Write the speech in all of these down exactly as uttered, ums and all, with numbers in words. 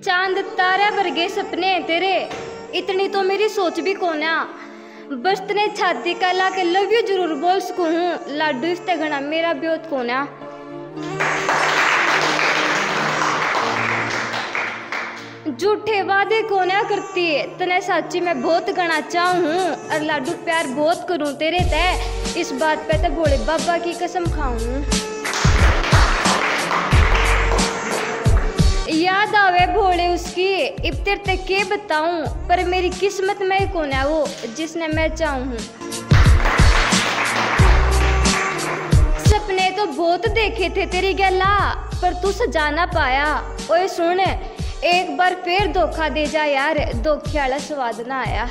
चांद तारे वर्गे सपने तेरे, इतनी तो मेरी सोच भी कोना। बस तने छाती का ला के लव यू जरूर बोल सकूं हूँ, लाडू इसते घना मेरा ब्योत कोना। झूठे वादे कोना करती है, तने सच्ची मैं बहुत गना चाहूँ और लाडू प्यार बहुत करूँ तेरे ते, इस बात पे तो भोले बाबा की कसम खाऊं। याद आवे भोले उसकी इब तेरे तक के बताऊं, पर मेरी किस्मत में कौन है वो जिसने मैं चाहूं। सपने तो बहुत देखे थे तेरी गला, पर तू सजा ना पाया। ओए सुन एक बार फिर धोखा दे जा यार, धोखे वाला स्वाद ना आया।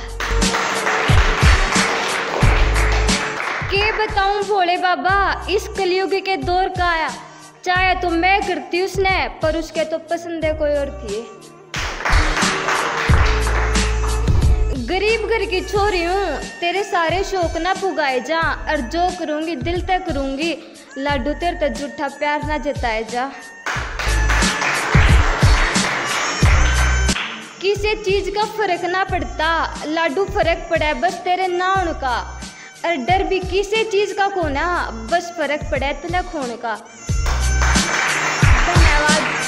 के बताऊं भोले बाबा इस कलयुग के दौर का आया, चाहे तो मैं करती उसने पर उसके तो पसंद है कोई और थी। गरीब घर की छोरी हूँ, तेरे सारे शौक ना पुगाए जा, और जो करूंगी दिल तक करूंगी, लाडू तेरे तक झूठा प्यार ना जताए जा। किसी चीज का फर्क ना पड़ता लाडू, फर्क पड़ा है बस तेरे नाउन का, और डर भी किसी चीज का कोना, बस फर्क पड़ा है तेरे खून का। धन्यवाद।